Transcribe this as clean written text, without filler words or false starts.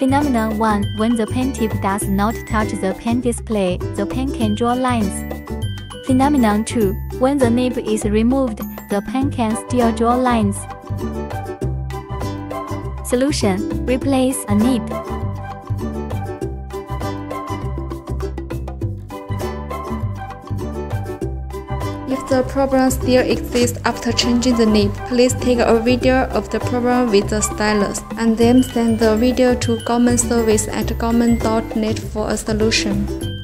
Phenomenon 1. When the pen tip does not touch the pen display, the pen can draw lines. Phenomenon 2. When the nib is removed, the pen can still draw lines. Solution: replace a nib. If the problem still exists after changing the nib, please take a video of the problem with the stylus, and then send the video to Gaomon service at gaomon.net for a solution.